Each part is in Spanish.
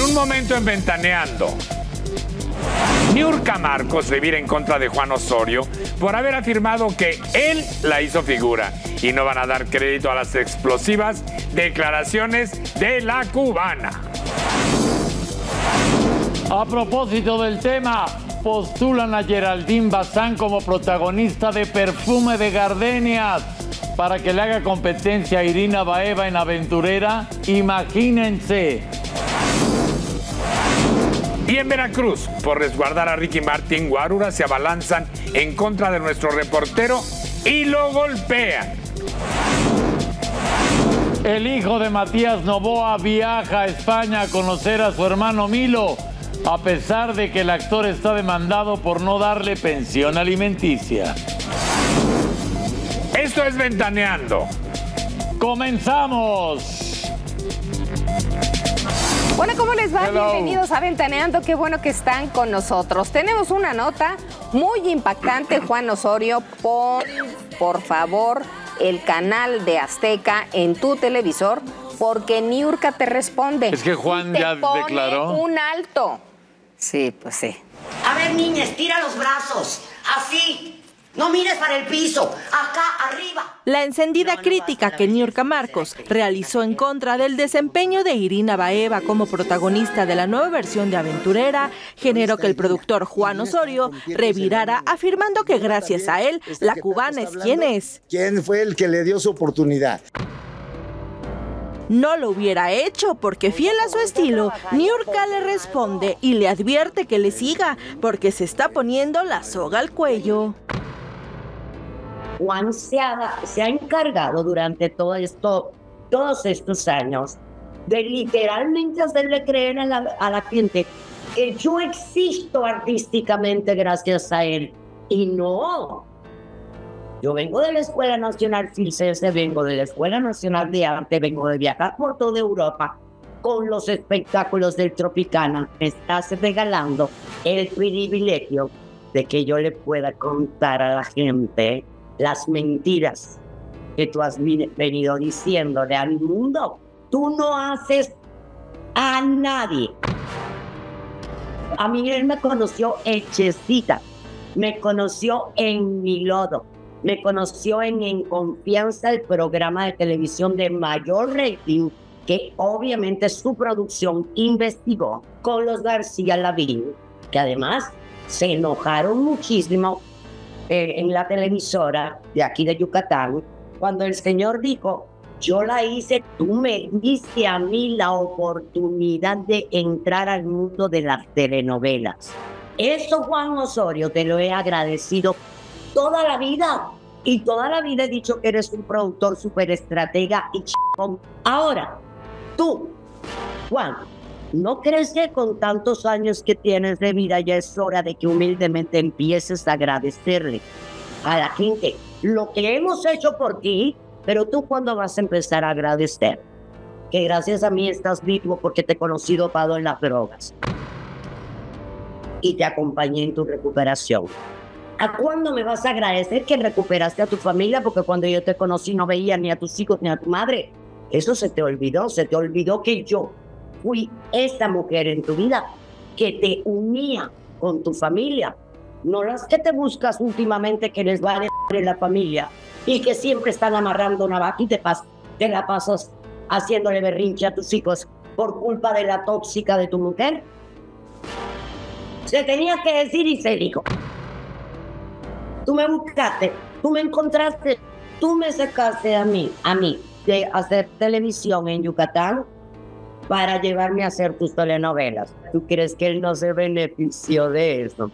un momento en Ventaneando. Niurka Marcos se vira en contra de Juan Osorio por haber afirmado que él la hizo figura y no van a dar crédito a las explosivas declaraciones de la cubana. A propósito del tema, postulan a Geraldine Bazán como protagonista de Perfume de Gardenias para que le haga competencia a Irina Baeva en Aventurera. Imagínense. Y en Veracruz, por resguardar a Ricky Martín, guaruras se abalanzan en contra de nuestro reportero y lo golpean. El hijo de Matías Novoa viaja a España a conocer a su hermano Milo, a pesar de que el actor está demandado por no darle pensión alimenticia. Esto es Ventaneando. ¡Comenzamos! Bueno, ¿cómo les va? Hello. Bienvenidos a Ventaneando. Qué bueno que están con nosotros. Tenemos una nota muy impactante. Juan Osorio, pon, por favor, el canal de Azteca en tu televisor, porque Niurka te responde. Es que Juan Te ya pone declaró. un alto. Sí, pues sí. A ver, niña, estira los brazos. Así. No mires para el piso. Acá, arriba. La encendida crítica que Niurka Marcos realizó en contra del desempeño de Irina Baeva como protagonista de la nueva versión de Aventurera generó que el productor Juan Osorio revirara afirmando que gracias a él, la cubana es quien es. ¿Quién fue el que le dio su oportunidad? No lo hubiera hecho porque, fiel a su estilo, Niurka le responde y le advierte que le siga porque se está poniendo la soga al cuello. Juan se ha encargado durante todos estos años de literalmente hacerle creer a la gente que yo existo artísticamente gracias a él. Y no. Yo vengo de la Escuela Nacional Circense, vengo de la Escuela Nacional de Arte, vengo de viajar por toda Europa con los espectáculos del Tropicana. Me estás regalando el privilegio de que yo le pueda contar a la gente las mentiras que tú has venido diciéndole al mundo. Tú no haces a nadie. A mí él me conoció hechecita, me conoció en mi lodo, me conoció en Confianza, el programa de televisión de mayor rating que obviamente su producción investigó con los García Lavín, que además se enojaron muchísimo en la televisora de aquí de Yucatán, cuando el señor dijo, yo la hice, tú me diste a mí la oportunidad de entrar al mundo de las telenovelas. Eso, Juan Osorio, te lo he agradecido toda la vida. Y toda la vida he dicho que eres un productor súper estratega y chingón. Ahora, tú, Juan, ¿no crees que con tantos años que tienes de vida ya es hora de que humildemente empieces a agradecerle a la gente lo que hemos hecho por ti? Pero tú, ¿cuándo vas a empezar a agradecer? Que gracias a mí estás vivo porque te conocí dopado en las drogas y te acompañé en tu recuperación. ¿A cuándo me vas a agradecer que recuperaste a tu familia? Porque cuando yo te conocí no veía ni a tus hijos ni a tu madre. Eso se te olvidó que yo fui esta mujer en tu vida que te unía con tu familia, no las que te buscas últimamente que les va de la familia y que siempre están amarrando navaja y te la pasas haciéndole berrinche a tus hijos por culpa de la tóxica de tu mujer. Se tenía que decir y se dijo. Tú me buscaste, tú me encontraste, tú me sacaste a mí de hacer televisión en Yucatán para llevarme a hacer tus telenovelas. ¿Tú crees que él no se benefició de eso?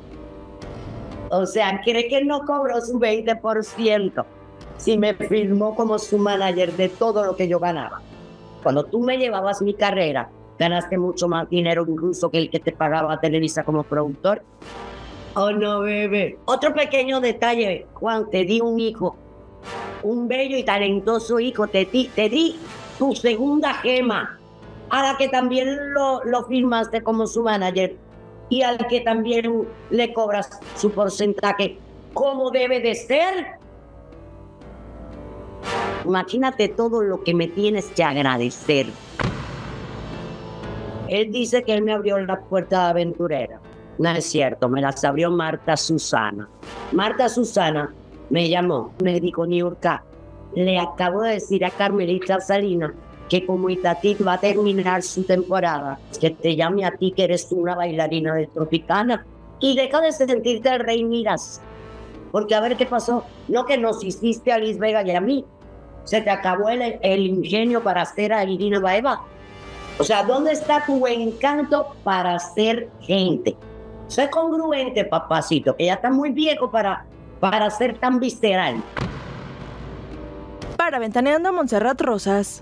O sea, ¿cree que él no cobró su 20% si me firmó como su manager de todo lo que yo ganaba? Cuando tú me llevabas mi carrera, ganaste mucho más dinero incluso que el que te pagaba Televisa como productor. Oh, no, bebé. Otro pequeño detalle, Juan, te di un hijo, un bello y talentoso hijo, te di tu segunda gema, a la que también lo firmaste como su manager y al que también le cobras su porcentaje, como debe de ser. Imagínate todo lo que me tienes que agradecer. Él dice que él me abrió la puerta de aventurera. No es cierto, me las abrió Marta Susana. Marta Susana me llamó, me dijo, Niurka, le acabo de decir a Carmelita Salinas que como Itatí va a terminar su temporada, que te llame a ti que eres una bailarina de Tropicana y deja de sentirte rey Miras. Porque a ver qué pasó, no que nos hiciste a Liz Vega y a mí, se te acabó el ingenio para hacer a Irina Baeva. O sea, ¿dónde está tu encanto para ser gente? Sé congruente, papacito, que ya está muy viejo para ser tan visceral. Para Ventaneando, Montserrat Rosas.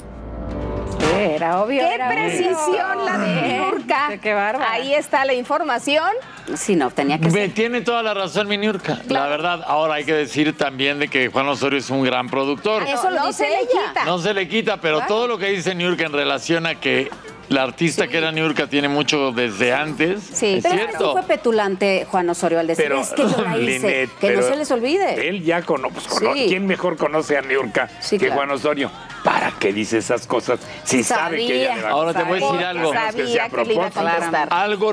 Era obvio. ¡Qué era precisión obvio! la de Niurka! ¡Qué bárbara! Ahí está la información. Sí, no, tenía que ser. Tiene toda la razón mi Niurka. La verdad, ahora hay que decir también de que Juan Osorio es un gran productor. Eso lo dice ella. No se le quita, pero todo lo que dice Niurka en relación a que la artista que era Niurka tiene mucho desde antes. Sí, es pero cierto. sí fue petulante Juan Osorio al decir, Pero, es que yo la hice, Linet, que no pero se les olvide. Él ya conoce. Sí. ¿Quién mejor conoce a Niurka Sí, que claro. Juan Osorio? ¿Para qué dice esas cosas? Si sabe que ella le va a Ahora te voy a decir contestar. algo. Sabemos que sea a Sabía que le iba a propósito. contestar. Algo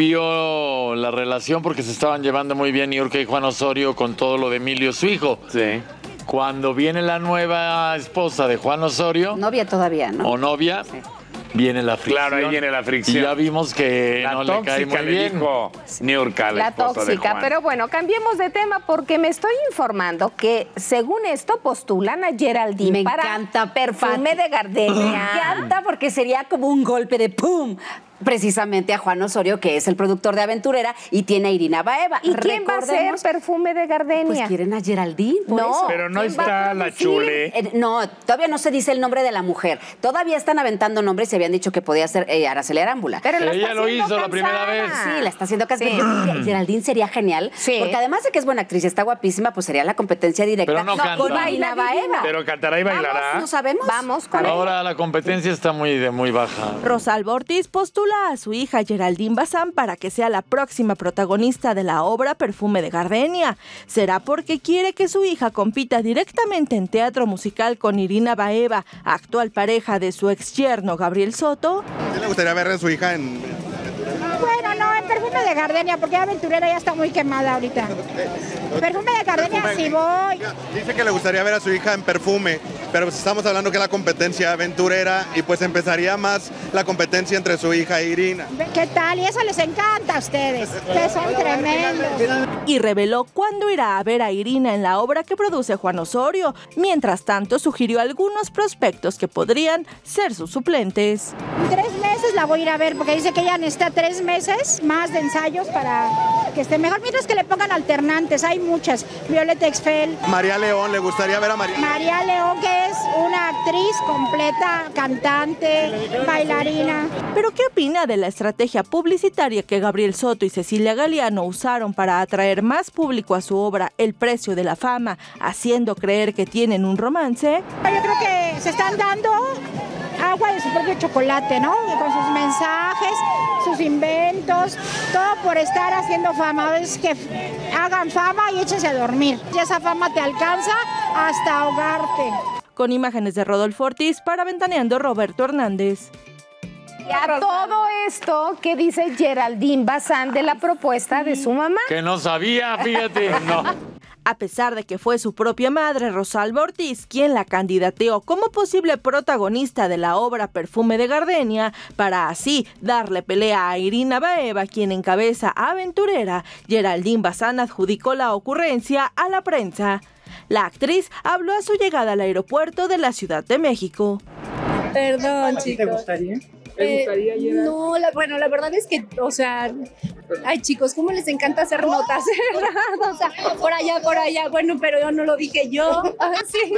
rompió la relación porque se estaban llevando muy bien Niurka y Juan Osorio con todo lo de Emilio, su hijo. Sí. Cuando viene la nueva esposa de Juan Osorio, Novia todavía, ¿no? o novia, viene la fricción. Claro, ahí viene la fricción. Y ya vimos que La no le cae tóxica muy le bien. dijo Niurka, la La esposa de tóxica, Juan. pero bueno, cambiemos de tema porque me estoy informando que según esto postulan a Geraldine Me para encanta, Perfume Pati. de Gardenia. Me encanta porque sería como un golpe de ¡pum! Precisamente a Juan Osorio, que es el productor de Aventurera, y tiene a Irina Baeva. ¿Y quién va a ser Recordemos, Perfume de Gardenia? Pues quieren a Geraldine, por No. eso. Pero no ¿Quién va a está la producir? chule. No, todavía no se dice el nombre de la mujer. Todavía están aventando nombres y habían dicho que podía ser Araceli Arámbula. Pero la Ella está lo haciendo hizo la primera cansada. vez. Sí, la está haciendo casi. Sí. Geraldine sería genial. Sí. Porque además de que es buena actriz y está guapísima, pues sería la competencia directa Pero no canta. con Baila Irina Baeva. Pero cantará y bailará. No sabemos. Vamos con Ahora la competencia está muy baja. Rosalba Ortiz postula a su hija Geraldine Bazán para que sea la próxima protagonista de la obra Perfume de Gardenia. ¿Será porque quiere que su hija compita directamente en teatro musical con Irina Baeva, actual pareja de su ex yerno Gabriel Soto? ¿Qué le gustaría ver a su hija en Bueno, no, en Perfume de Gardenia, porque Aventurera ya está muy quemada ahorita. Perfume de Gardenia sí voy. Dice que le gustaría ver a su hija en Perfume, pero pues estamos hablando que la competencia aventurera y pues empezaría más la competencia entre su hija e Irina. ¿Qué tal? Y eso les encanta a ustedes. Ustedes son tremendos. Y reveló cuándo irá a ver a Irina en la obra que produce Juan Osorio. Mientras tanto, sugirió algunos prospectos que podrían ser sus suplentes. 3 meses la voy a ir a ver, porque dice que ella necesita 3 meses más de ensayos para que esté mejor. Mientras que le pongan alternantes, hay muchas. Violeta Exfel, María León, le gustaría ver a María León, que es una actriz completa, cantante, bailarina. ¿Pero qué opina de la estrategia publicitaria que Gabriel Soto y Cecilia Galeano usaron para atraer más público a su obra El precio de la fama, haciendo creer que tienen un romance? Yo creo que se están dando agua de su propio chocolate, ¿no? Con sus mensajes, sus inventos, todo por estar haciendo fama. Es que hagan fama y échense a dormir. Y esa fama te alcanza hasta ahogarte. Con imágenes de Rodolfo Ortiz, para Ventaneando, Roberto Hernández. Y a todo esto, ¿qué dice Geraldine Bazán de la propuesta de su mamá? Que no sabía, fíjate. No. A pesar de que fue su propia madre, Rosalba Ortiz, quien la candidateó como posible protagonista de la obra Perfume de Gardenia, para así darle pelea a Irina Baeva, quien encabeza Aventurera, Geraldine Bazán adjudicó la ocurrencia a la prensa. La actriz habló a su llegada al aeropuerto de la Ciudad de México. Perdón, chicos. ¿Te gustaría? ¿Te gustaría llegar? No, bueno, la verdad es que, o sea, ay chicos, ¿cómo les encanta hacer notas? ¿Verdad? O sea, por allá, bueno, pero yo no lo dije yo. Sí,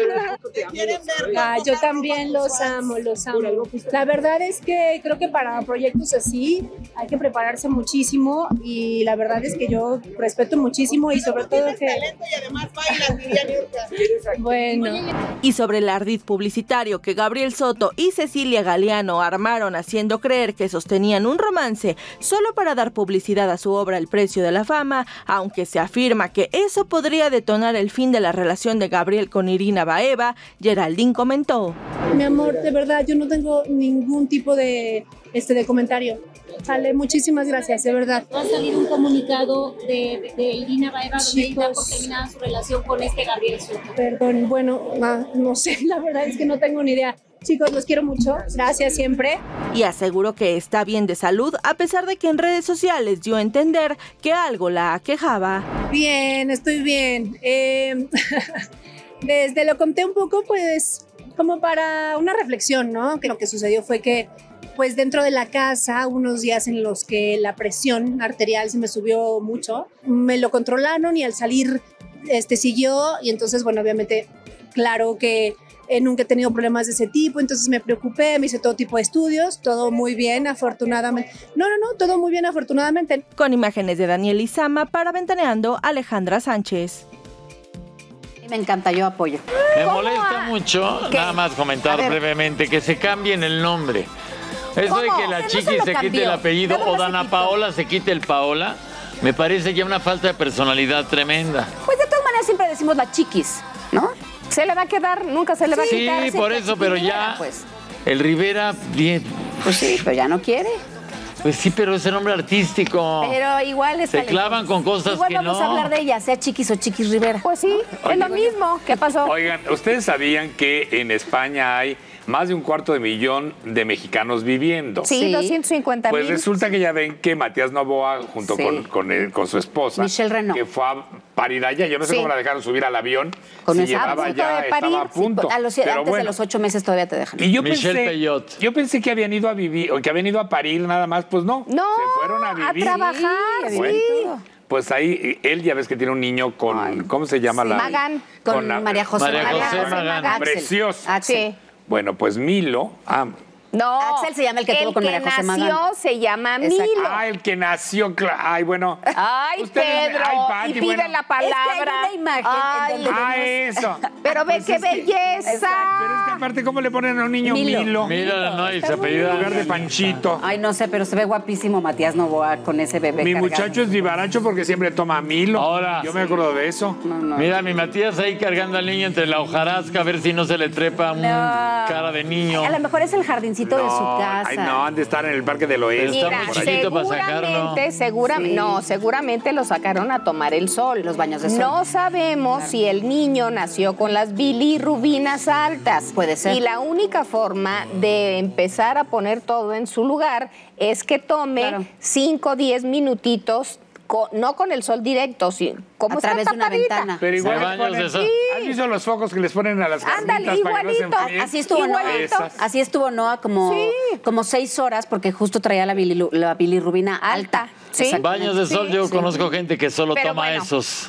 yo también los amo. La verdad es que creo que para proyectos así hay que prepararse muchísimo y la verdad es que yo respeto muchísimo y sobre todo que... Y además bailas, diría Niurka. Bueno. Y sobre el ardid publicitario que Gabriel Soto y Cecilia Galeano armaron haciendo creer que sostenían un romance solo para dar publicidad a su obra El precio de la fama, aunque se afirma que eso podría detonar el fin de la relación de Gabriel con Irina Baeva. Geraldine comentó: Mi amor, de verdad, yo no tengo ningún tipo de comentario. Sale, muchísimas gracias, de verdad. Va a salir un comunicado de Irina Baeva donde da por terminada su relación con Gabriel Soto. Perdón, bueno, no sé, la verdad es que no tengo ni idea. Chicos, los quiero mucho, gracias siempre. Y aseguró que está bien de salud, a pesar de que en redes sociales dio a entender que algo la aquejaba. Bien, estoy bien. Desde lo conté un poco, pues, como para una reflexión, ¿no? Que lo que sucedió fue que, pues, dentro de la casa, unos días en los que la presión arterial se me subió mucho, me lo controlaron y al salir, siguió. Y entonces, bueno, obviamente, claro que nunca he tenido problemas de ese tipo, entonces me preocupé, me hice todo tipo de estudios, todo muy bien, afortunadamente. No, todo muy bien, afortunadamente. Con imágenes de Daniel Izama, para Ventaneando, Alejandra Sánchez. Me encanta, yo apoyo. Me molesta mucho, ¿Qué? nada más comentar brevemente, que se cambien el nombre. Eso de que la Chiqui se quite el apellido o Dana Paola se quite el Paola, me parece ya una falta de personalidad tremenda. Pues de todas maneras siempre decimos la Chiquis, ¿no? Se le va a quedar, nunca se le va a quitar. Sí, por eso, pero ya el Rivera, bien. Pues sí, pero ya no quiere. Pues sí, pero es el nombre artístico. Pero igual es se clavan con cosas igual que no. Igual vamos a hablar de ella, sea Chiquis o Chiquis Rivera. Pues sí, es lo mismo. ¿Qué pasó? Oigan, ¿ustedes sabían que en España hay más de 250,000 de mexicanos viviendo? Sí, 250,000. Pues resulta que ya ven que Matías Novoa, junto con su esposa, Michelle Renaud, que fue a parir allá, yo no sé cómo la dejaron subir al avión, con si llevaba ya, estaba a punto. Sí, antes de los 8 meses todavía te dejan. Y yo Michelle pensé que habían ido a vivir, o que habían ido a parir nada más, pues no. No, se fueron a vivir. A trabajar, Bueno, pues ahí, él ya ves que tiene un niño con, ¿cómo se llama? Magán. Con María José Magán. Precioso. Axel. Bueno, pues Milo... No, Axel se llama el que tuvo con María José Magán. El que nació se llama Milo. El que nació, ay, bueno. Ay, Pedro, Pati, y pide la palabra. Es que hay una imagen eso. Pero ve qué belleza. Pero es que aparte, ¿cómo le ponen a un niño Milo? Mira, no, y se apellida en lugar de Panchito. Ay, no sé, pero se ve guapísimo Matías Novoa con ese bebé Mi cargado. muchacho es vivaracho porque siempre toma Milo. Ahora. Yo me acuerdo de eso. Mira, mi Matías ahí cargando al niño entre la hojarasca, a ver si no se le trepa un cara de niño. A lo mejor es el jardincito de su casa. Ay, no, han de estar en el Parque del Oeste. Está muy chiquito para sacarlo. Seguramente lo sacaron a tomar el sol. Los baños de sol. No sabemos si el niño nació con las bilirrubinas altas. Puede ser. Y la única forma de empezar a poner todo en su lugar es que tome 5 o 10 minutitos, no con el sol directo, como a través de una ventana. Pero igual ¿has visto los focos que les ponen a las carnitas para que no se enfríen? Así estuvo Noah como 6 horas porque justo traía la bilirrubina alta. ¿Sí? Baños de sol, yo conozco gente que solo toma esos.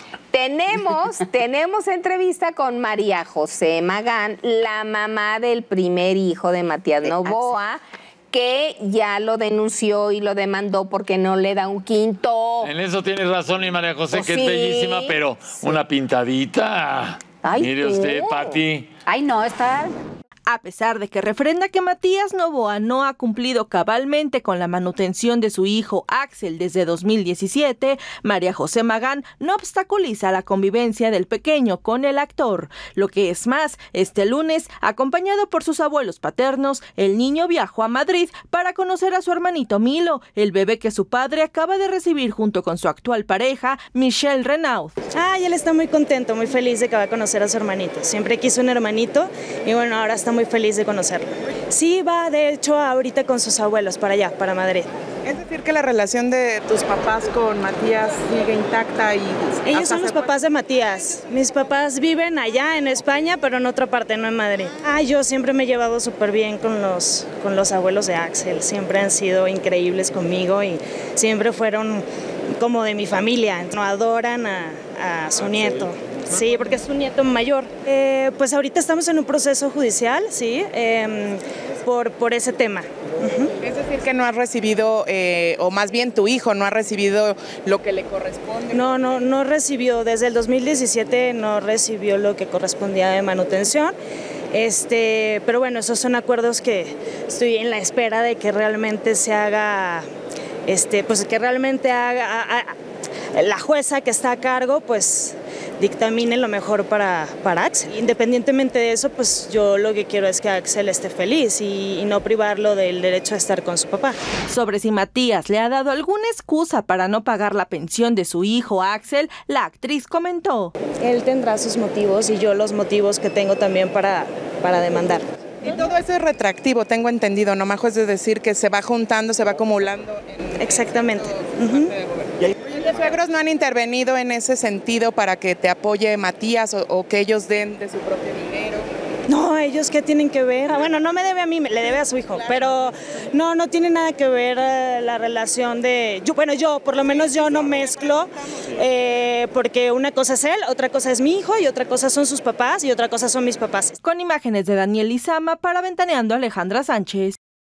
Tenemos entrevista con María José Magán, la mamá del primer hijo de Matías Novoa, que ya lo denunció y lo demandó porque no le da un quinto. En eso tienes razón, y María José, que es bellísima, pero una pintadita. Ay, mire usted, Pati. Ay, no, está... A pesar de que refrenda que Matías Novoa no ha cumplido cabalmente con la manutención de su hijo Axel desde 2017, María José Magán no obstaculiza la convivencia del pequeño con el actor. Lo que es más, este lunes, acompañado por sus abuelos paternos, el niño viajó a Madrid para conocer a su hermanito Milo, el bebé que su padre acaba de recibir junto con su actual pareja, Michelle Renaud. Él está muy contento, muy feliz de que va a conocer a su hermanito. Siempre quiso un hermanito y bueno, ahora está muy feliz de conocerlo. Sí, va de hecho ahorita con sus abuelos para allá, para Madrid. Es decir, que la relación de tus papás con Matías sigue intacta y... Ellos son los papás de Matías. Mis papás viven allá en España, pero en otra parte, no en Madrid. Yo siempre me he llevado súper bien con los abuelos de Axel. Siempre han sido increíbles conmigo y siempre fueron como de mi familia. No adoran a su nieto. Sí, porque es un nieto mayor. Pues ahorita estamos en un proceso judicial, sí, por ese tema. Es decir, que no has recibido, o más bien tu hijo no ha recibido lo que le corresponde. No recibió, desde el 2017 no recibió lo que correspondía de manutención. Pero bueno, esos son acuerdos que estoy en la espera de que realmente se haga, pues que realmente haga la jueza que está a cargo, pues dictamine lo mejor para Axel. Independientemente de eso, pues yo lo que quiero es que Axel esté feliz y no privarlo del derecho a estar con su papá. Sobre si Matías le ha dado alguna excusa para no pagar la pensión de su hijo Axel, la actriz comentó: él tendrá sus motivos y yo los motivos que tengo también para demandar. Y todo eso es retroactivo, tengo entendido, ¿no, Majo? Es decir, que se va juntando, se va acumulando. Exactamente. ¿Los suegros no han intervenido en ese sentido para que te apoye Matías o que ellos den de su propio dinero? No, ellos qué tienen que ver. Bueno, no me debe a mí, le debe a su hijo, pero no tiene nada que ver la relación de... Yo, por lo menos yo no mezclo, porque una cosa es él, otra cosa es mi hijo y otra cosa son sus papás y otra cosa son mis papás. Con imágenes de Daniel Lizama para Ventaneando, Alejandra Sánchez.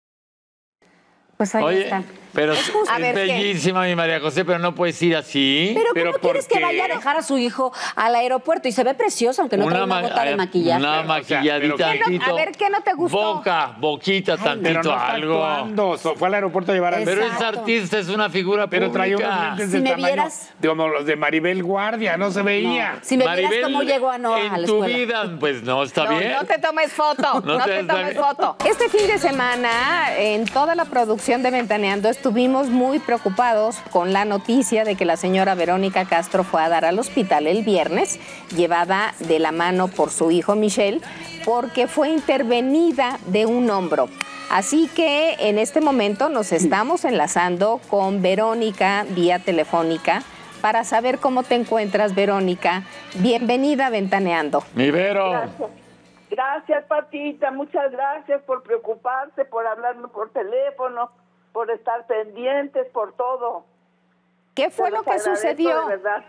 Pues ahí está. Pero es bellísima mi María José, pero no puedes ir así. Pero ¿cómo quieres que vaya a dejar a su hijo al aeropuerto? Y se ve precioso, aunque no trae una gota de maquillaje. Una maquilladita tantito. A ver, ¿qué no te gustó? Boquita, tantito, algo. Fue al aeropuerto a llevar al... Pero es artista, es una figura pública. Pero traía unos lentes del tamaño como los de Maribel Guardia, no se veía. Si me vieras cómo llegó a la escuela. En tu vida, pues no, está bien. No te tomes foto, no te tomes foto. Este fin de semana, en toda la producción de Ventaneando, estuvimos muy preocupados con la noticia de que la señora Verónica Castro fue a dar al hospital el viernes, llevada de la mano por su hijo Michelle, porque fue intervenida de un hombro. Así que en este momento nos estamos enlazando con Verónica vía telefónica para saber cómo te encuentras, Verónica. Bienvenida a Ventaneando. Mi Vero. Gracias. Gracias, Patita. Muchas gracias por preocuparse, por hablarme por teléfono, por estar pendientes, por todo. ¿Qué fue lo que sucedió? De verdad.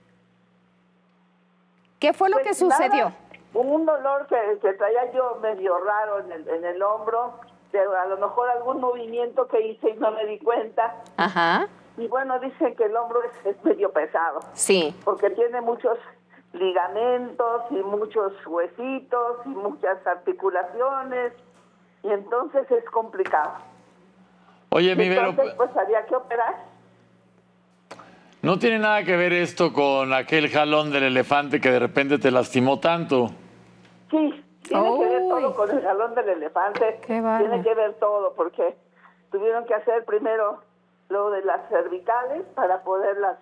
¿Qué fue lo que sucedió? Un dolor que traía yo medio raro en el hombro, a lo mejor algún movimiento que hice y no me di cuenta. Ajá. Y bueno, dicen que el hombro es medio pesado. Sí. Porque tiene muchos ligamentos y muchos huesitos y muchas articulaciones, y entonces es complicado. Oye, mi Vero, entonces, pues había que operar. ¿No tiene nada que ver esto con aquel jalón del elefante que de repente te lastimó tanto? Sí, tiene que ver todo con el jalón del elefante. Tiene que ver todo, porque tuvieron que hacer primero lo de las cervicales para poderlas,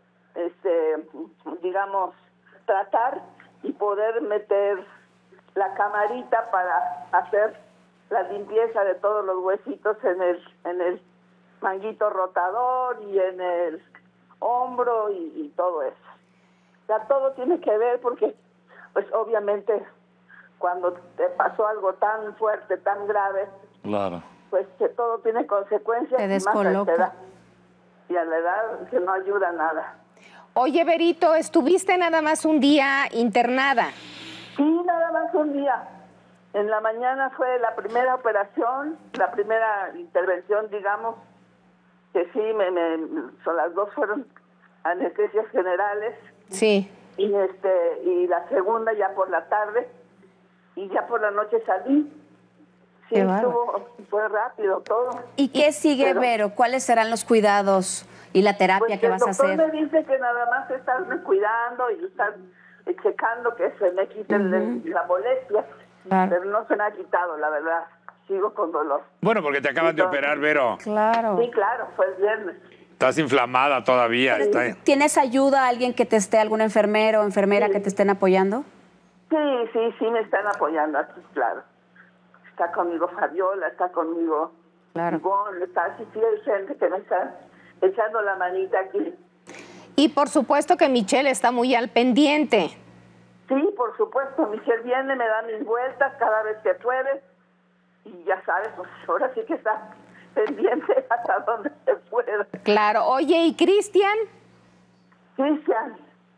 digamos, tratar y poder meter la camarita para hacer la limpieza de todos los huesitos en el manguito rotador y en el hombro y todo eso. O sea, todo tiene que ver porque, pues obviamente, cuando te pasó algo tan fuerte, tan grave, claro, pues que todo tiene consecuencias. Te y más a descoloca. esta edad. Y a la edad que no ayuda nada. Oye, Verito, ¿estuviste nada más un día internada? Sí, nada más un día. En la mañana fue la primera operación, la primera intervención, digamos, que sí, son las dos fueron anestesias generales. Sí. Y la segunda ya por la tarde, y ya por la noche salí. Sí, fue rápido todo. ¿Y qué sigue, Vero? ¿Cuáles serán los cuidados y la terapia que vas a hacer? El doctor me dice que nada más estarme cuidando y estar checando que se me quite la molestia. Claro. Pero no se me ha quitado, la verdad. Sigo con dolor. Bueno, porque te acaban de operar, Vero. Claro. Sí, claro, fue el viernes. Estás inflamada todavía. ¿Tienes ayuda, alguien que te esté, algún enfermero o enfermera que te estén apoyando? Sí, me están apoyando aquí, claro. Está conmigo Fabiola, está conmigo Ivonne, sí, hay gente que me está echando la manita aquí. Y por supuesto que Michelle está muy al pendiente. Sí, por supuesto, Michelle viene, me da mis vueltas cada vez que puede, y ya sabes, pues ahora sí que está pendiente hasta donde se pueda. Claro. Oye, ¿y Cristian? Cristian,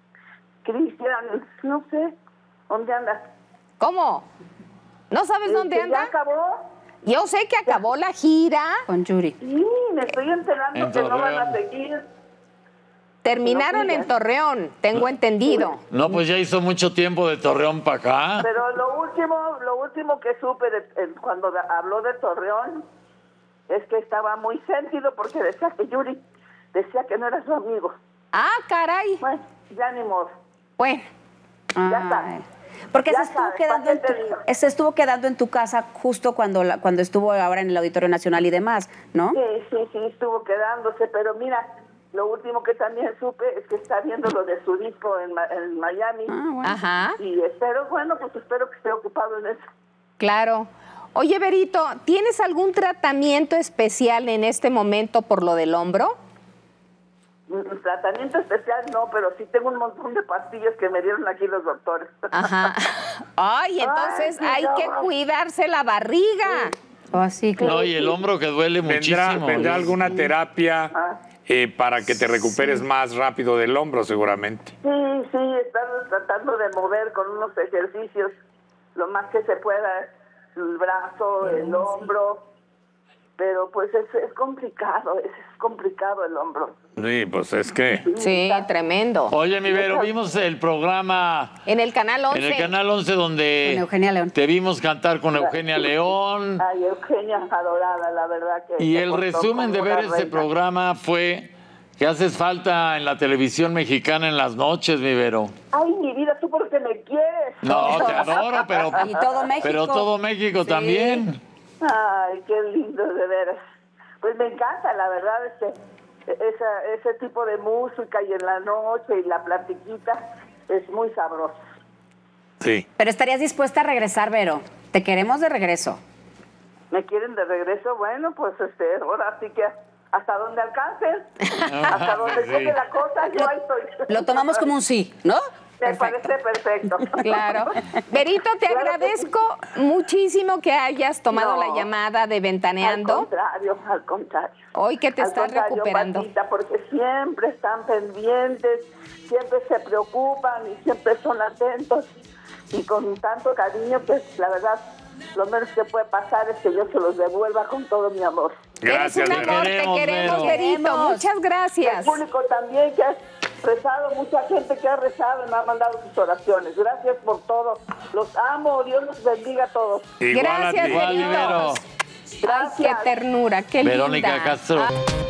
no sé, ¿dónde anda? ¿Cómo? ¿No sabes dónde anda? ¿Ya acabó? Yo sé que acabó la gira. Con Yuri. Sí, me estoy enterando que no van a seguir. Terminaron en Torreón, tengo entendido. No, pues ya hizo mucho tiempo de Torreón para acá. Pero lo último que supe cuando habló de Torreón es que estaba muy sentido porque decía que Yuri decía que no era su amigo. Ah, caray. Bueno, ya ni modo. Bueno. Ya está. Porque se estuvo quedando en tu casa justo cuando estuvo ahora en el Auditorio Nacional y demás, ¿no? Sí, estuvo quedándose, pero mira, lo último que también supe es que está viendo lo de su disco en Miami. Ajá. Y espero que esté ocupado en eso. Claro. Oye, Berito, ¿tienes algún tratamiento especial en este momento por lo del hombro? Tratamiento especial no, pero sí tengo un montón de pastillas que me dieron aquí los doctores. Ajá. Ay, entonces hay que cuidarse la barriga. Así, claro. No, y el hombro que duele muchísimo. ¿Vendrá alguna terapia para que te recuperes más rápido del hombro, seguramente? Sí, estar tratando de mover con unos ejercicios lo más que se pueda, el brazo, el hombro, pero pues es complicado, es complicado el hombro. Sí, pues es que... Sí, tremendo. Oye, mi Vero, vimos el programa... En el Canal 11. En el Canal 11 donde... Con Eugenia León. Te vimos cantar con Eugenia León. Ay, Eugenia, adorada, la verdad que... Y el resumen de ver ese programa fue que haces falta en la televisión mexicana en las noches, mi Vero. Ay, mi vida, ¿tú por qué me quieres? No, te adoro, pero... Y todo México. Pero todo México también. Ay, qué lindo, de veras. Pues me encanta, la verdad, ese tipo de música y en la noche y la platiquita es muy sabroso. Sí. Pero estarías dispuesta a regresar, Vero. Te queremos de regreso. ¿Me quieren de regreso? Bueno, pues ahora sí que hasta donde alcancen, hasta donde llegue la cosa, yo ahí estoy. Lo tomamos como un sí, ¿no? Me parece perfecto. Claro. Berito, te agradezco muchísimo que hayas tomado la llamada de Ventaneando. Al contrario. Hoy que te estás recuperando. Patita, porque siempre están pendientes, siempre se preocupan y siempre son atentos. Y con tanto cariño, pues la verdad, lo menos que puede pasar es que yo se los devuelva con todo mi amor. Gracias, Eres un amor, te queremos, Berito. Muchas gracias. El público también que ha rezado, mucha gente que ha rezado y me ha mandado sus oraciones. Gracias por todo. Los amo, Dios los bendiga a todos. Gracias, Berito. Gracias. Ay, qué ternura, qué Verónica linda. Castro.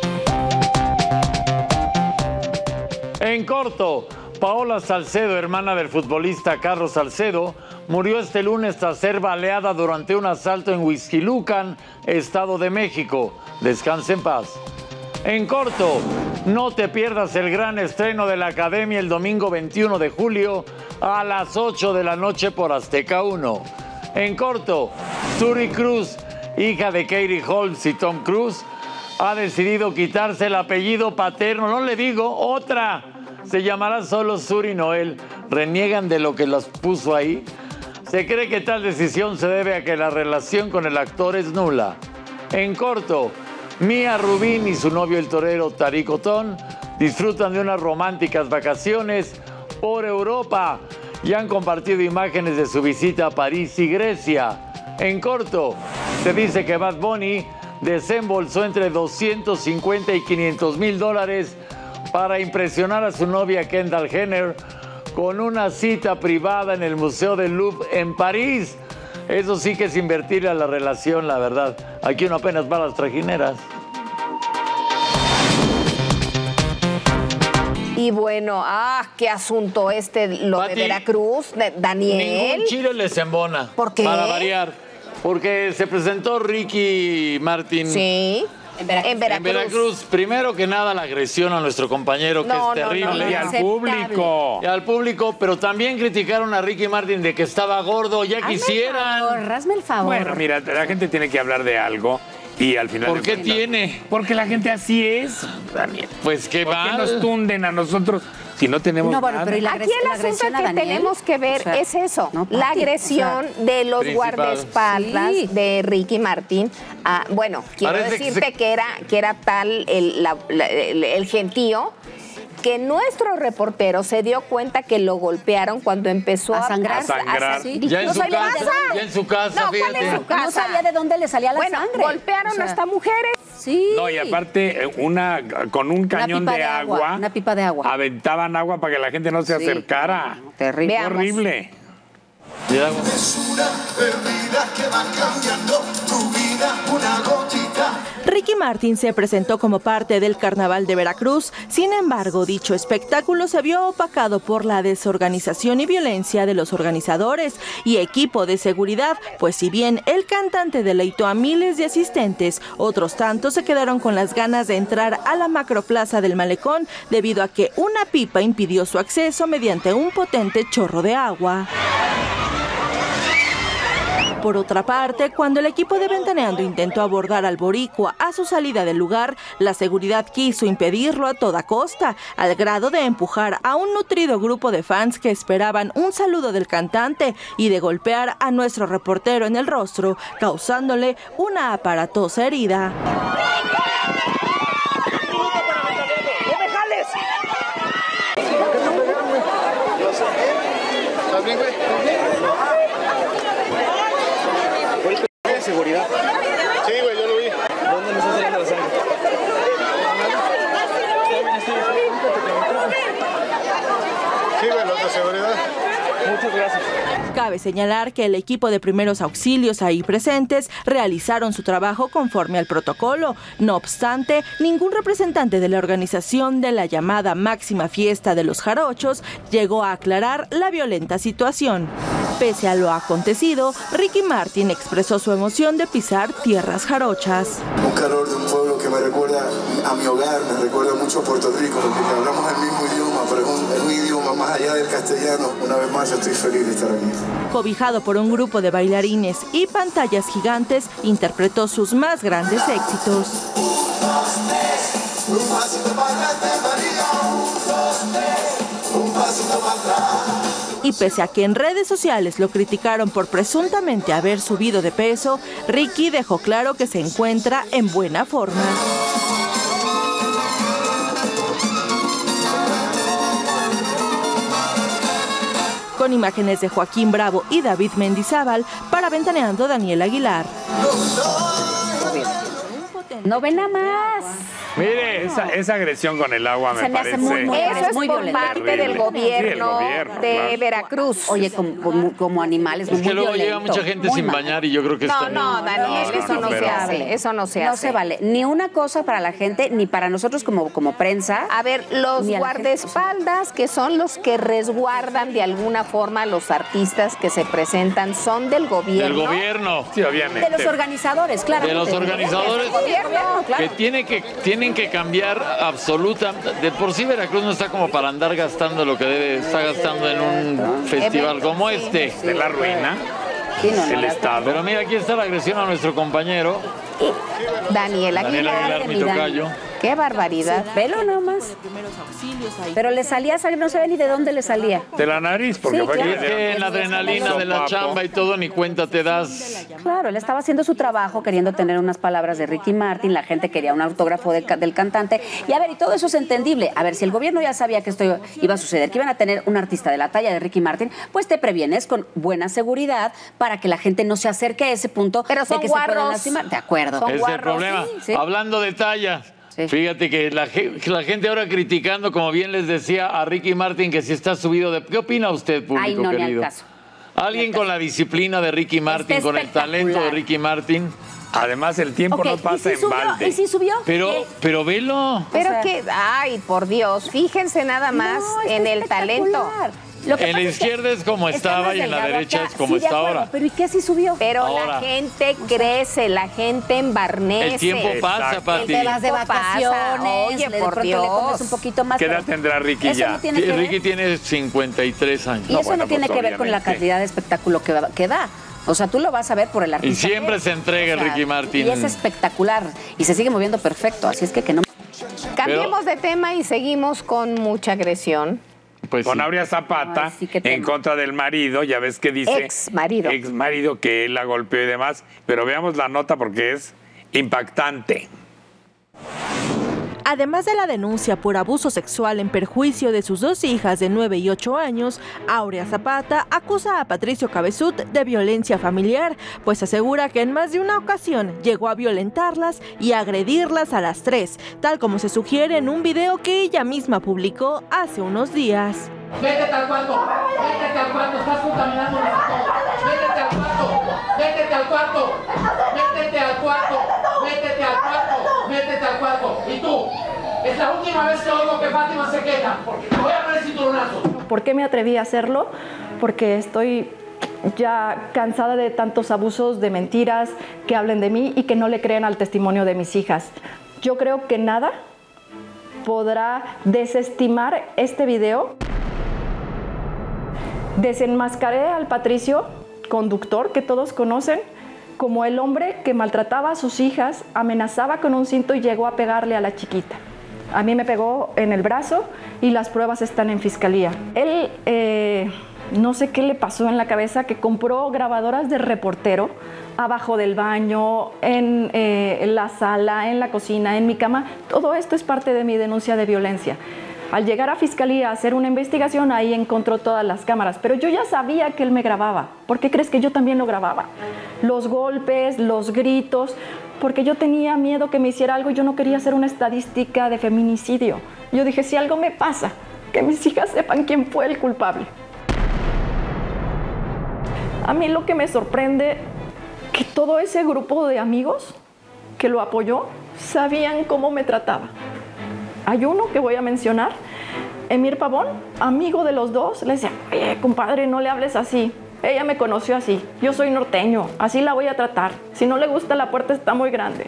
En corto, Paola Salcedo, hermana del futbolista Carlos Salcedo, murió este lunes tras ser baleada durante un asalto en Huixquilucan, Estado de México. Descanse en paz. En corto, no te pierdas el gran estreno de la Academia el domingo 21 de julio a las 8 de la noche por Azteca 1. En corto, Suri Cruz, hija de Katie Holmes y Tom Cruise, ha decidido quitarse el apellido paterno. No le digo otra. Se llamará solo Suri Noel. Reniegan de lo que los puso ahí. Se cree que tal decisión se debe a que la relación con el actor es nula. En corto, Mía Rubín y su novio el torero Tariq Otón disfrutan de unas románticas vacaciones por Europa y han compartido imágenes de su visita a París y Grecia. En corto, se dice que Bad Bunny desembolsó entre 250 y 500 mil dólares para impresionar a su novia Kendall Jenner con una cita privada en el Museo del Louvre en París. Eso sí que es invertirle a la relación, la verdad. Aquí uno apenas va a las trajineras. Y bueno, qué asunto lo Pati, de Veracruz, de Daniel. Ningún chile les embona. ¿Por qué? Para variar. Porque se presentó Ricky Martin. Sí. En Veracruz. Primero que nada, la agresión a nuestro compañero, que es terrible. Y al público. Y al público, pero también criticaron a Ricky Martin de que estaba gordo. Ya quisieran. Hazme el favor. Bueno, mira, la gente tiene que hablar de algo y al final... ¿Por qué tiene? Porque la gente así es, Daniel. Pues qué ¿Por qué mal. nos tunden a nosotros si no tenemos nada? Pero ¿y Aquí el asunto que tenemos que ver es eso, la agresión de los principal. guardaespaldas de Ricky Martin. Bueno, quiero Parece decirte que era tal el gentío que nuestro reportero se dio cuenta que lo golpearon cuando empezó a sangrar. Ya en su casa, No, ¿cuál fíjate. en su casa? No sabía de dónde le salía la bueno, sangre. golpearon hasta mujeres. Sí. No, y aparte, con un cañón de agua. Una pipa de agua. Aventaban agua para que la gente no se acercara. Terrible. Veamos. Horrible. Es una bebida que va cambiando tu vida, una gotita. Ricky Martin se presentó como parte del Carnaval de Veracruz. Sin embargo, dicho espectáculo se vio opacado por la desorganización y violencia de los organizadores y equipo de seguridad, pues si bien el cantante deleitó a miles de asistentes, otros tantos se quedaron con las ganas de entrar a la macroplaza del Malecón debido a que una pipa impidió su acceso mediante un potente chorro de agua. Por otra parte, cuando el equipo de Ventaneando intentó abordar al boricua a su salida del lugar, la seguridad quiso impedirlo a toda costa, al grado de empujar a un nutrido grupo de fans que esperaban un saludo del cantante y de golpear a nuestro reportero en el rostro, causándole una aparatosa herida. ¡No me jales! ¿Estás bien, güey? Seguridad. Sí, güey, yo lo vi. ¿Dónde me está saliendo la sangre? Sí, güey, los de seguridad. Muchas gracias. Cabe señalar que el equipo de primeros auxilios ahí presentes realizaron su trabajo conforme al protocolo. No obstante, ningún representante de la organización de la llamada máxima fiesta de los jarochos llegó a aclarar la violenta situación. Pese a lo acontecido, Ricky Martin expresó su emoción de pisar tierras jarochas. Un calor de un pueblo que me recuerda a mi hogar, me recuerda mucho a Puerto Rico, porque hablamos el mismo idioma, pero es un idioma más allá del castellano. Una vez más estoy feliz de estar aquí. Cobijado por un grupo de bailarines y pantallas gigantes, interpretó sus más grandes éxitos. Un pasito para adelante, María, un pasito para atrás. Y pese a que en redes sociales lo criticaron por presuntamente haber subido de peso, Ricky dejó claro que se encuentra en buena forma. Con imágenes de Joaquín Bravo y David Mendizábal, para Ventaneando, Daniel Aguilar. Novena más. Mire, esa agresión con el agua me parece Eso es muy por violento. parte del gobierno, de Veracruz. Oye, como animales. Es que luego llega mucha gente sin bañar y yo creo que está... No, Daniel, eso no se hace. Eso no se hace. No se vale. Ni una cosa para la gente, ni para nosotros como prensa. A ver, los guardaespaldas, que son los que resguardan de alguna forma a los artistas que se presentan, son del gobierno. Del gobierno, sí, obviamente. De los organizadores, claro. De los organizadores que tienen que cambiar absoluta. De por sí Veracruz no está como para andar gastando lo que debe estar gastando en un festival como este. De la ruina. El Estado. Pero mira, aquí está la agresión a nuestro compañero. Daniel Aguilar, mi tocayo. Qué barbaridad. Sí, velo nomás. Pero le salía sangre, no sabe ni de dónde le salía. De la nariz, porque Sí, fue claro. Es que en la adrenalina de la chamba y todo ni cuenta te das. Claro, él estaba haciendo su trabajo, queriendo tener unas palabras de Ricky Martin, la gente quería un autógrafo del cantante. Y a ver, y todo eso es entendible. A ver, si el gobierno ya sabía que esto iba a suceder, que iban a tener un artista de la talla de Ricky Martin, pues te previenes con buena seguridad para que la gente no se acerque a ese punto. Pero son de que se puedan guarros. lastimar. De acuerdo. Son Es el guarros, problema. sí. Hablando de talla. Sí. Fíjate que la gente ahora criticando, como bien les decía a Ricky Martin, que si está subido de... ¿Qué opina usted, público Ay, no, ni al querido? caso. Alguien con la disciplina de Ricky Martin, con el talento de Ricky Martin. Además, el tiempo Ok, no pasa ¿y si en balde. ¿Y si subió? Pero velo. Pero O sea, que, ay, por Dios, fíjense nada más No, está en el talento. espectacular. Lo que En la pasa es que izquierda es como está estaba más y en la delgado derecha acá. es como Sí, de está acuerdo, ahora. Pero ¿y qué si subió? Pero Ahora. la gente crece, la gente embarnece. El tiempo pasa, Exacto. Pati. Te vas de Pasa. vacaciones, Oye, de por pronto le Dios. comes un poquito más. ¿Qué edad pero tendrá Ricky eso ya? no tiene que ver. Ricky tiene 53 años. Y eso bueno, no tiene pues, que ver con la obviamente. cantidad de espectáculo que da. O sea, tú lo vas a ver por el artista. Y siempre que es. se entrega el Ricky Martin. Y es espectacular. Y se sigue moviendo perfecto. Así es que no. Cambiemos de tema y seguimos con mucha agresión. Pues Con sí. Aurea Zapata Ay, sí, qué tema. en contra del marido, ya ves que dice... Exmarido. que él la golpeó y demás. Pero veamos la nota porque es impactante. Además de la denuncia por abuso sexual en perjuicio de sus dos hijas de 9 y 8 años, Aurea Zapata acusa a Patricio Cabezud de violencia familiar, pues asegura que en más de una ocasión llegó a violentarlas y agredirlas a las tres, tal como se sugiere en un video que ella misma publicó hace unos días. Métete al cuarto, estás contaminando todo. Métete al cuarto, métete al cuarto, métete al cuarto, métete al cuarto, métete al cuarto. Y tú, es la última vez que oigo que Fátima se queja, porque te voy a poner cinturonazo. ¿Por qué me atreví a hacerlo? Porque estoy ya cansada de tantos abusos, de mentiras que hablen de mí y que no le crean al testimonio de mis hijas. Yo creo que nada podrá desestimar este video. Desenmascaré al Patricio, conductor que todos conocen, como el hombre que maltrataba a sus hijas, amenazaba con un cinto y llegó a pegarle a la chiquita. A mí me pegó en el brazo y las pruebas están en fiscalía. Él, no sé qué le pasó en la cabeza, que compró grabadoras de reportero abajo del baño, en la sala, en la cocina, en mi cama. Todo esto es parte de mi denuncia de violencia. Al llegar a fiscalía a hacer una investigación, ahí encontró todas las cámaras, pero yo ya sabía que él me grababa. ¿Por qué crees que yo también lo grababa? Los golpes, los gritos, porque yo tenía miedo que me hiciera algo y yo no quería hacer una estadística de feminicidio. Yo dije, si algo me pasa, que mis hijas sepan quién fue el culpable. A mí lo que me sorprende, que todo ese grupo de amigos que lo apoyó, sabían cómo me trataba. Hay uno que voy a mencionar, Emir Pavón, amigo de los dos, le decía, oye, compadre, no le hables así. Ella me conoció así, yo soy norteño, así la voy a tratar. Si no le gusta, la puerta está muy grande.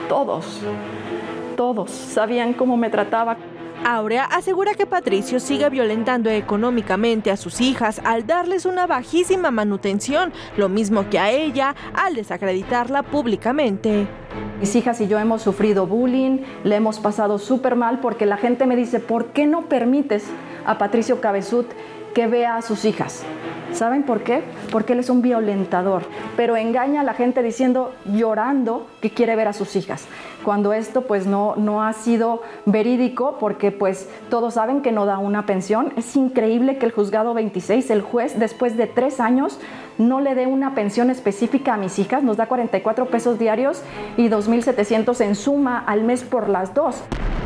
Todos sabían cómo me trataba. Aurea asegura que Patricio sigue violentando económicamente a sus hijas al darles una bajísima manutención, lo mismo que a ella al desacreditarla públicamente. Mis hijas y yo hemos sufrido bullying, le hemos pasado súper mal porque la gente me dice, ¿por qué no permites a Patricio Cabezud que vea a sus hijas? ¿Saben por qué? Porque él es un violentador, pero engaña a la gente diciendo, llorando, que quiere ver a sus hijas. Cuando esto pues no ha sido verídico, porque pues todos saben que no da una pensión. Es increíble que el juzgado 26, el juez, después de 3 años, no le dé una pensión específica a mis hijas. Nos da 44 pesos diarios y 2,700 en suma al mes por las dos.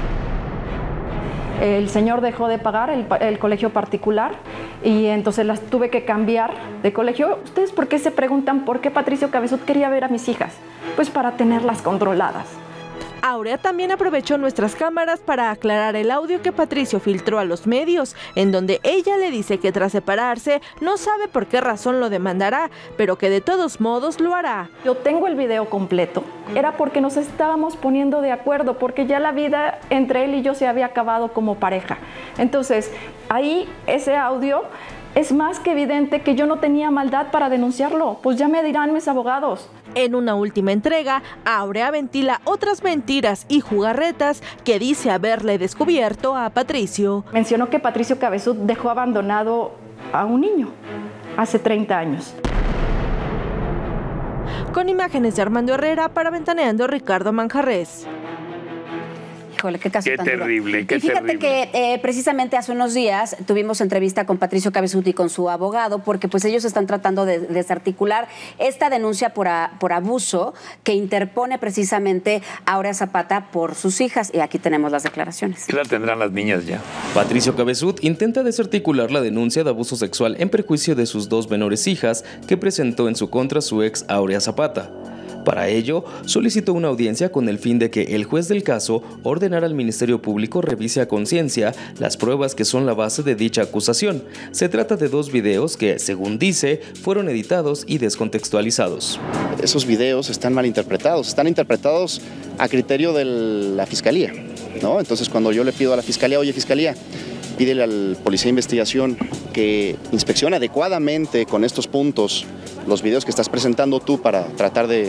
El señor dejó de pagar el colegio particular y entonces las tuve que cambiar de colegio. ¿Ustedes por qué se preguntan por qué Patricio Cabezud quería ver a mis hijas? Pues para tenerlas controladas. Aurea también aprovechó nuestras cámaras para aclarar el audio que Patricio filtró a los medios, en donde ella le dice que tras separarse no sabe por qué razón lo demandará, pero que de todos modos lo hará. Yo tengo el video completo, era porque nos estábamos poniendo de acuerdo, porque ya la vida entre él y yo se había acabado como pareja. Entonces, ahí ese audio es más que evidente que yo no tenía maldad para denunciarlo, pues ya me dirán mis abogados. En una última entrega, Aurea ventila otras mentiras y jugarretas que dice haberle descubierto a Patricio. Mencionó que Patricio Cabezud dejó abandonado a un niño hace 30 años. Con imágenes de Armando Herrera, para Ventaneando, Ricardo Manjarres. Híjole, qué caso qué tan terrible, duro. qué y fíjate terrible. que precisamente hace unos días tuvimos entrevista con Patricio Cabezud y con su abogado, porque pues ellos están tratando de desarticular esta denuncia por abuso que interpone precisamente Aurea Zapata por sus hijas. Y aquí tenemos las declaraciones. ¿Qué la tendrán las niñas ya? Patricio Cabezud intenta desarticular la denuncia de abuso sexual en perjuicio de sus 2 menores hijas que presentó en su contra su ex Aurea Zapata. Para ello, solicitó una audiencia con el fin de que el juez del caso ordenara al Ministerio Público revise a conciencia las pruebas que son la base de dicha acusación. Se trata de 2 videos que, según dice, fueron editados y descontextualizados. Esos videos están mal interpretados, a criterio de la Fiscalía, ¿no? Entonces, cuando yo le pido a la Fiscalía, oye, Fiscalía, pídele al Policía de Investigación que inspeccione adecuadamente con estos puntos los videos que estás presentando tú para tratar de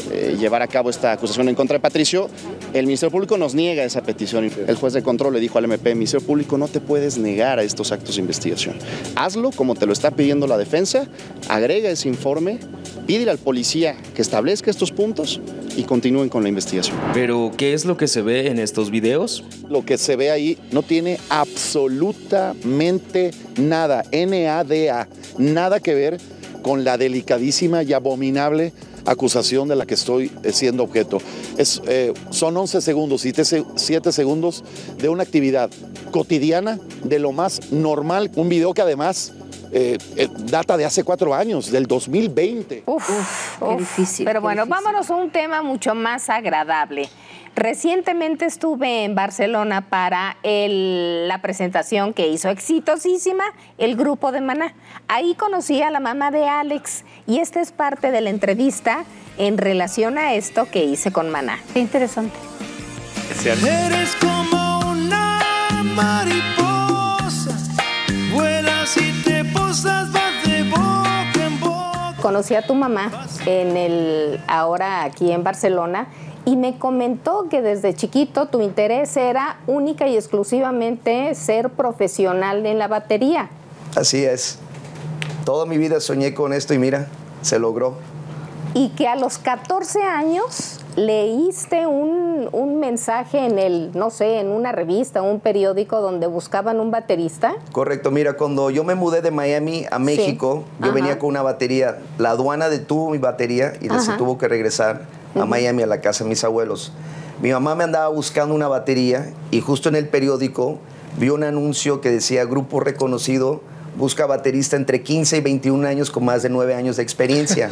llevar a cabo esta acusación en contra de Patricio. El Ministerio Público nos niega esa petición. El juez de control le dijo al MP, Ministerio Público, no te puedes negar a estos actos de investigación. Hazlo como te lo está pidiendo la defensa, agrega ese informe, pídele al policía que establezca estos puntos y continúen con la investigación. Pero, ¿qué es lo que se ve en estos videos? Lo que se ve ahí no tiene absolutamente nada, NADA, nada que ver con la delicadísima y abominable acusación de la que estoy siendo objeto. Son 11 segundos y 7 segundos de una actividad cotidiana, de lo más normal, un video que además data de hace 4 años, del 2020. Qué difícil. Pero bueno, vámonos a un tema mucho más agradable. Recientemente estuve en Barcelona para la presentación que hizo exitosísima el grupo de Maná. Ahí conocí a la mamá de Alex y esta es parte de la entrevista en relación a esto que hice con Maná. Qué interesante. Eres como una mariposa, vuelas y te posas, vas de boca en boca. Conocí a tu mamá ahora aquí en Barcelona. Y me comentó que desde chiquito tu interés era única y exclusivamente ser profesional en la batería. Así es. Toda mi vida soñé con esto y mira, se logró. Y que a los 14 años leíste un mensaje en una revista, un periódico donde buscaban un baterista. Correcto, mira, cuando yo me mudé de Miami a México, yo venía con una batería. La aduana detuvo mi batería y se tuvo que regresar a Miami, a la casa de mis abuelos. Mi mamá me andaba buscando una batería y justo en el periódico vi un anuncio que decía grupo reconocido busca baterista entre 15 y 21 años con más de 9 años de experiencia.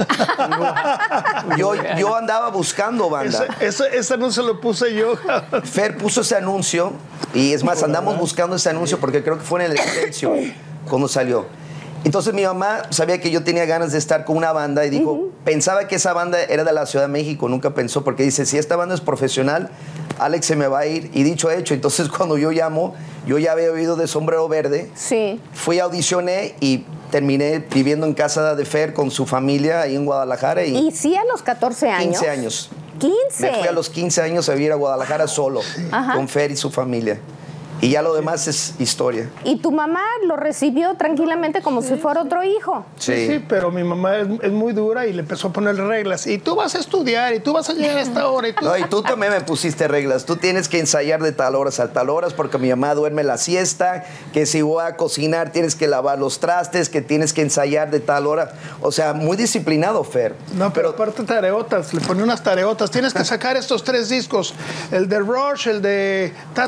Yo andaba buscando banda. Ese anuncio lo puse yo. Fer puso ese anuncio y es más, andamos buscando ese anuncio porque creo que fue en el Excelsior cuando salió. Entonces mi mamá sabía que yo tenía ganas de estar con una banda y dijo, pensaba que esa banda era de la Ciudad de México, nunca pensó, porque dice, si esta banda es profesional, Alex se me va a ir. Y dicho hecho, entonces cuando yo llamo, yo ya había oído de Sombrero Verde, fui, audicioné y terminé viviendo en casa de Fer con su familia ahí en Guadalajara. ¿Y sí a los 14 años? 15 años. 15. Me fui a los 15 años a vivir a Guadalajara solo, con Fer y su familia. Y ya lo demás es historia. Y tu mamá lo recibió tranquilamente como si fuera otro hijo. Sí, pero mi mamá es muy dura y le empezó a poner reglas. Y tú vas a estudiar y tú vas a llegar a esta hora. Y tú... No, y tú también me pusiste reglas. Tú tienes que ensayar de tal horas a tal horas porque mi mamá duerme la siesta, que si voy a cocinar tienes que lavar los trastes, que tienes que ensayar de tal hora. O sea, muy disciplinado, Fer. No, pero aparte tareotas, le ponía unas tareotas. Tienes que sacar estos 3 discos. El de Rush, el de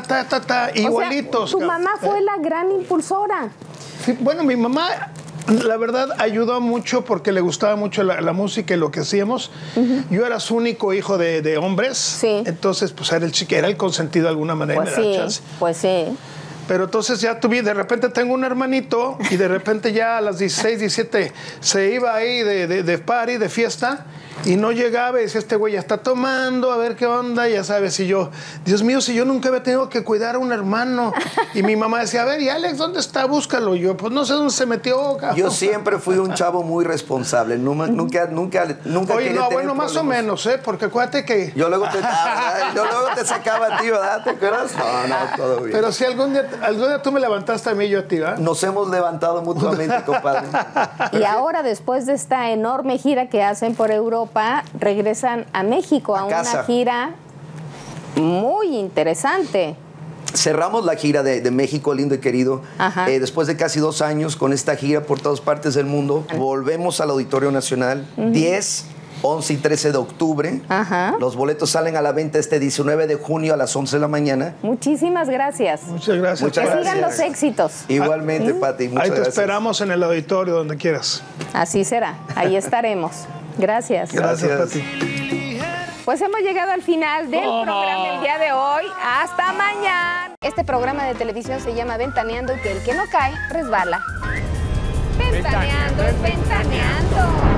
igual. Tu mamá fue la gran impulsora. Sí, bueno, mi mamá, la verdad, ayudó mucho porque le gustaba mucho la música y lo que hacíamos. Yo era su único hijo de hombres. Entonces, pues era el consentido de alguna manera. Pues sí. Pero entonces ya de repente tengo un hermanito y de repente ya a las 16, 17 se iba ahí de party, de fiesta. Y no llegaba y decía, este güey ya está tomando, a ver qué onda, ya sabes. Y yo, Dios mío, si yo nunca había tenido que cuidar a un hermano. Y mi mamá decía, a ver, ¿y Alex dónde está? Búscalo. Y yo, pues no sé dónde se metió, cabrón. Yo siempre fui un chavo muy responsable. Nunca Oye, no, bueno, más o menos, porque acuérdate que... Yo luego te sacaba a ti, ¿verdad? ¿Te acuerdas? No, todo bien. Pero si algún día tú me levantaste a mí y yo a ti, ¿verdad? Nos hemos levantado mutuamente, compadre. Y ahora, después de esta enorme gira que hacen por Europa, regresan a México a una gira muy interesante. Cerramos la gira de México, lindo y querido. Después de casi 2 años con esta gira por todas partes del mundo, volvemos al Auditorio Nacional. 10, 11 y 13 de octubre. Los boletos salen a la venta este 19 de junio a las 11 de la mañana. Muchísimas gracias. Muchas gracias. Que sigan los éxitos. Igualmente, Pati, muchas gracias. Ahí te esperamos en el auditorio, donde quieras. Así será. Ahí estaremos. Gracias. Gracias, Pati. Pues hemos llegado al final del programa del día de hoy. ¡Hasta mañana! Este programa de televisión se llama Ventaneando y que el que no cae, resbala. Ventaneando es ventaneando.